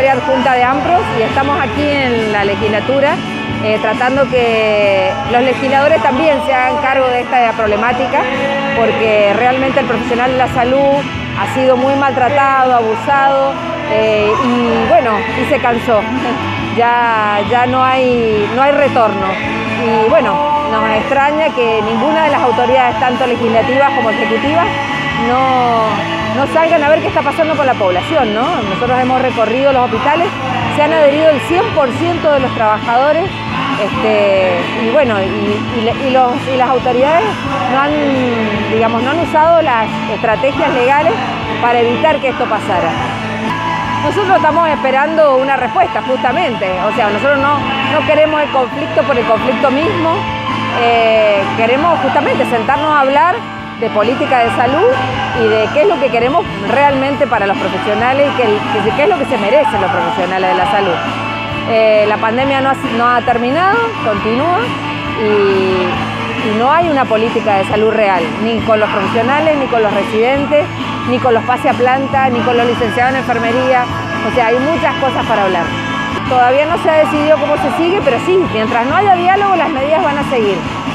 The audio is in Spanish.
soy adjunta de AMPROS y estamos aquí en la legislatura tratando que los legisladores también se hagan cargo de esta problemática, porque realmente el profesional de la salud ha sido muy maltratado, abusado y bueno, y se cansó. Ya no hay retorno. Y bueno, nos extraña que ninguna de las autoridades, tanto legislativas como ejecutivas, no salgan a ver qué está pasando con la población, ¿no? Nosotros hemos recorrido los hospitales, se han adherido el 100% de los trabajadores, y bueno, y las autoridades no han usado las estrategias legales para evitar que esto pasara. Nosotros estamos esperando una respuesta, justamente. O sea, nosotros no queremos el conflicto por el conflicto mismo. Queremos justamente sentarnos a hablar de política de salud y de qué es lo que queremos realmente para los profesionales y qué es lo que se merecen los profesionales de la salud. La pandemia no ha terminado, continúa y no hay una política de salud real, ni con los profesionales, ni con los residentes, ni con los pase a planta, ni con los licenciados en enfermería. O sea, hay muchas cosas para hablar. Todavía no se ha decidido cómo se sigue, pero sí, mientras no haya diálogo, las medidas van a seguir.